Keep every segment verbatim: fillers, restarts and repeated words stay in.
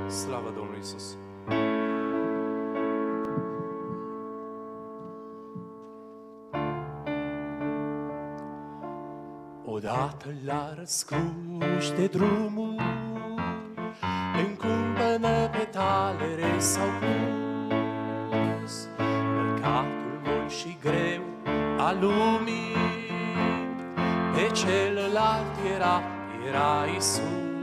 Slavă Domnului Iisus! Odată la răscruș de drumuri, în cumpănă petalere s-au pus. Păcatul mult și greu al lumii, pe celălalt era, era Iisus.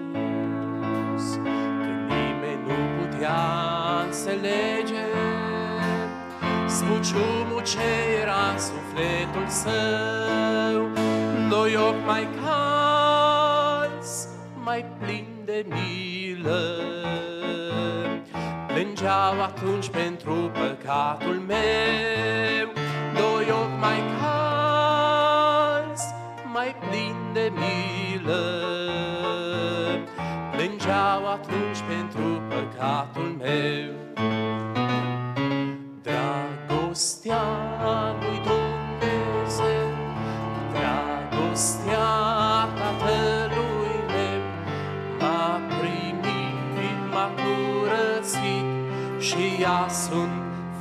Când nimeni nu putea înțelege spuciumul ce era în sufletul său, doi ochi mai calzi, mai plini de milă, plângeau atunci pentru păcatul meu. Doi ochi mai calzi, mai plini de milă, plângeau atunci pentru păcatul meu. Dragostea lui Dumnezeu, dragostea Tatălui meu, m-a primit, m-a curățit și ea sunt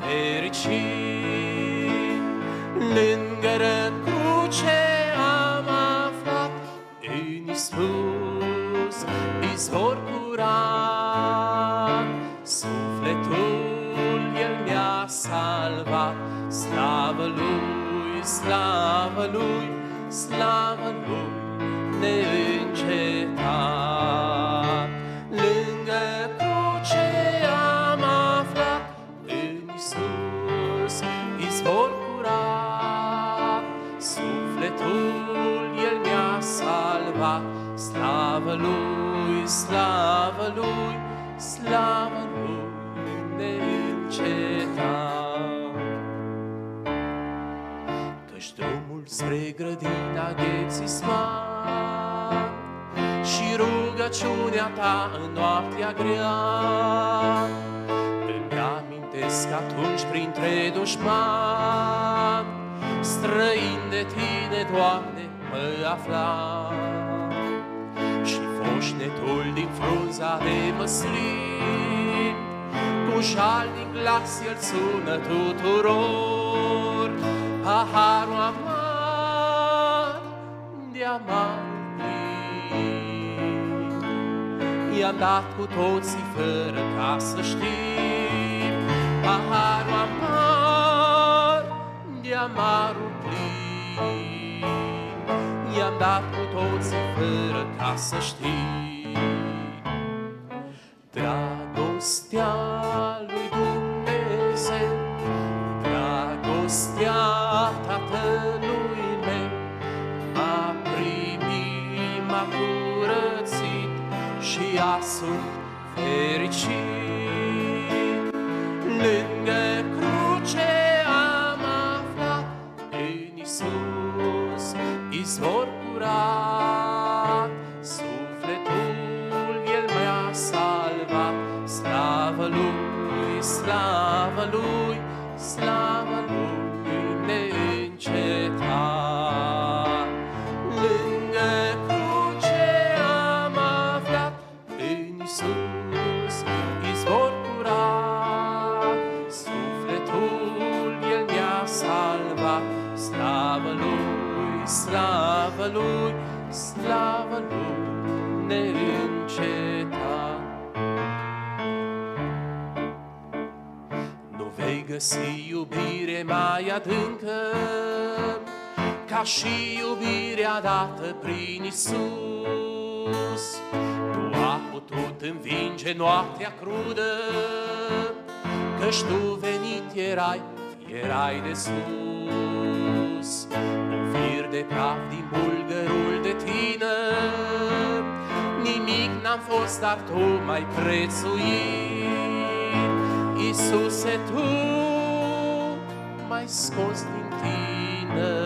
fericit. Lângă răcruce am aflat în Iisus izvor curat, sufletul El mi-a salvat. Slavă Lui, slavă Lui, slavă Lui neîncetat. Lângă cruce am aflat în Iisus izvor curat, sufletul El mi-a salvat. Slavă Lui, slavă Lui, slavă Lui neîncetat. Căci drumul spre grădina Ghețisman și rugăciunea ta în noaptea grea, îmi amintesc atunci printre dușmani, străin de tine, Doamne, mă aflam. Și foșnetul din frunza de măslin, cu șal din glas El sună tuturor. Paharul amar de amar plin, i-am dat cu toții fără ca să știm. Paharul amar de amarul plin, i-am dat cu toții fără ca să știm. Dragostea lui Dumnezeu, dragostea Tatălui meu, m-a primit, m-a curățit și ea sunt fericit. Lângă cruce am aflat în Iisus izvor curat, sufletul El mi-a salvat. Slavă Lui, slavă Lui, slavă Lui neîncetat. Lângă cruce am aflat în Iisus izvor curat, sufletul El mi-a salvat. Slavă Lui, slavă Lui, slavă Lui neîncetat. Nu vei găsi iubire mai adâncă ca și iubirea dată prin Iisus. Nu a putut învinge noaptea crudă, căci tu venit erai, erai de sus. Un fir de praf din bulgărul de tine, nimic n-am fost, dar tu m-ai prețuit. Iisuse, tu m-ai scos din tine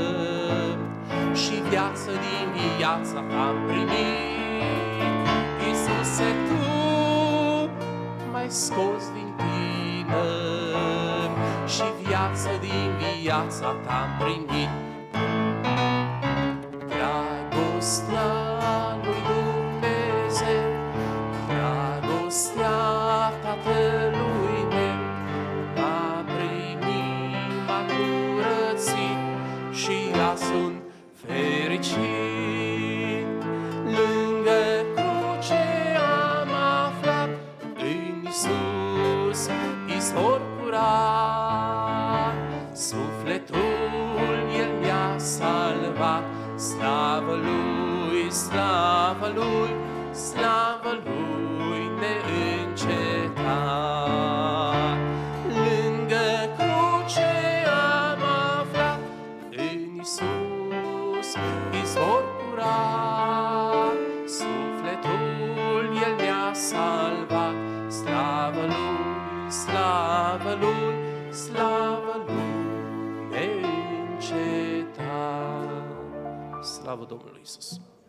și viață din viața ta-am primit. Iisuse, tu m-ai scos din tine și viață din viața ta-am primit. Dragostea lui Dumnezeu, dragostea slavă Lui, slavă Lui neîncetat. Lângă cruce am aflat în Iisus izvor curat, sufletul El mi-a salvat. Slavă Lui, slavă Lui, slavă Lui neîncetat. Slavă Domnului Iisus!